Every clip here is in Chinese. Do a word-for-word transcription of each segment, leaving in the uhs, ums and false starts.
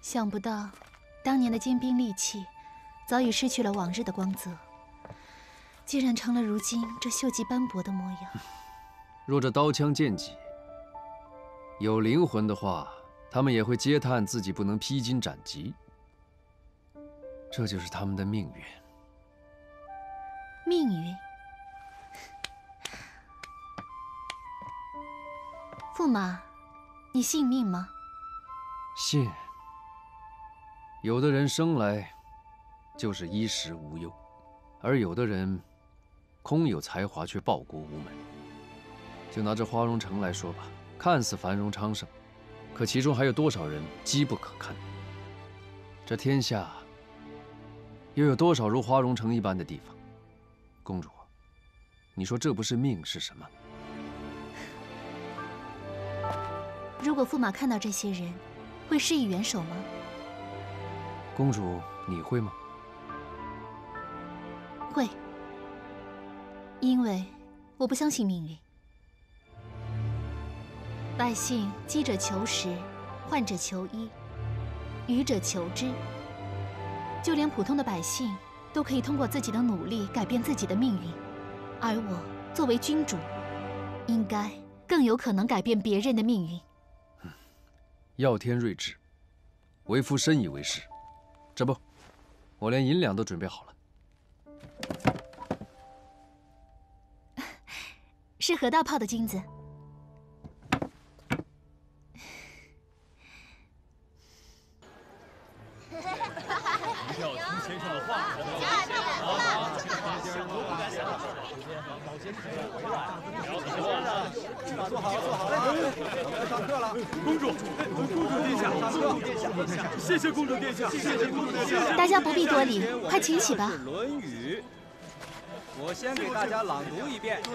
想不到，当年的坚冰利器，早已失去了往日的光泽，竟然成了如今这锈迹斑驳的模样。 若这刀枪剑戟有灵魂的话，他们也会嗟叹自己不能披荆斩棘。这就是他们的命运。 命运。驸马，你信命吗？ 信。有的人生来就是衣食无忧，而有的人空有才华却报国无门。就拿这花荣城来说吧，看似繁荣昌盛，可其中还有多少人机不可堪？这天下又有多少如花荣城一般的地方？公主，你说这不是命是什么？ 如果驸马看到这些人，会施以援手吗？ 公主，你会吗？ 会，因为我不相信命运。百姓饥者求食，患者求医，愚者求知。就连普通的百姓都可以通过自己的努力改变自己的命运，而我作为君主，应该更有可能改变别人的命运。 嗯，要天睿智，为夫深以为是。这不，我连银两都准备好了。 是何大炮的金子。 一定要听先生的话。 坐好，坐好了，上课了。 公主，公主殿下，公主殿下，谢谢公主殿下，谢谢公主殿下。 大家不必多礼，快请起吧。 《论语》，我先给大家朗读一遍。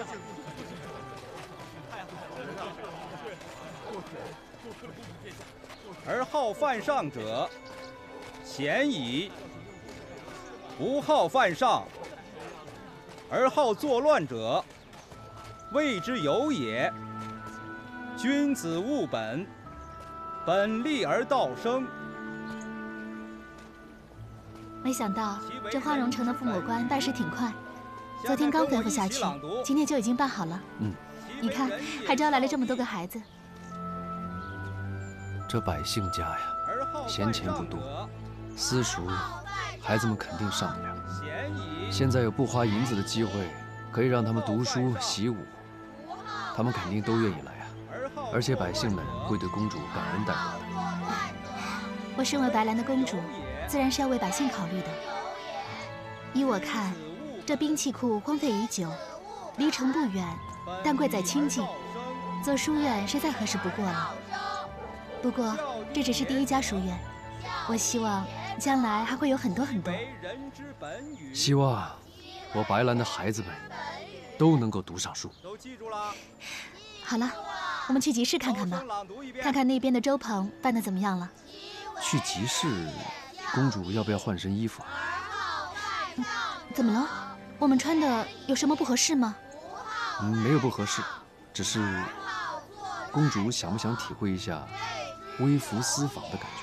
而好犯上者，贤矣；不好犯上，而好作乱者，谓之有也。君子务本，本立而道生。 没想到这花荣城的父母官办事挺快，昨天刚吩咐下去，今天就已经办好了。 嗯， 你看，还招来了这么多个孩子。 这百姓家呀，闲钱不多，私塾孩子们肯定上不了。现在有不花银子的机会，可以让他们读书习武，他们肯定都愿意来啊。而且百姓们会对公主感恩戴德的。 我身为白兰的公主，自然是要为百姓考虑的。依我看，这兵器库荒废已久，离城不远，但贵在清静，做书院是再合适不过了。不过这只是第一家书院，我希望将来还会有很多很多。 希望我白兰的孩子们都能够读上书。 都记住了。 好了，我们去集市看看吧，看看那边的周棚办得怎么样了。 去集市，公主要不要换身衣服啊？ 嗯，怎么了？我们穿的有什么不合适吗？ 嗯，没有不合适，只是公主想不想体会一下微服私访的感觉？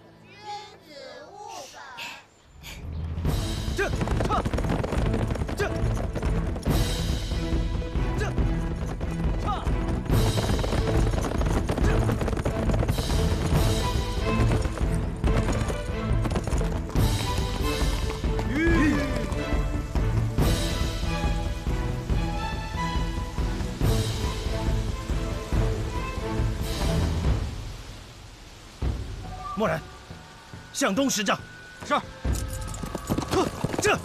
这，唱，这，这，唱，这。 默然，向东十丈。 是。 呵，这。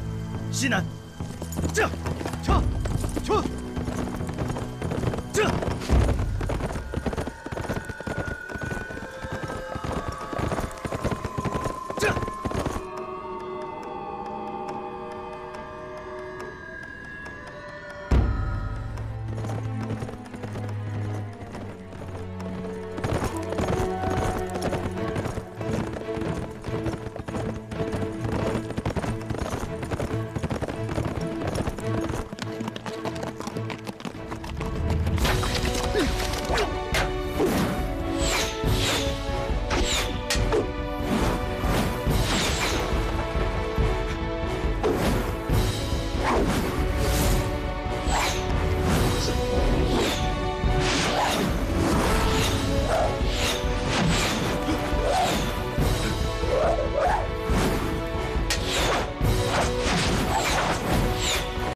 西南，这，撤，撤，这。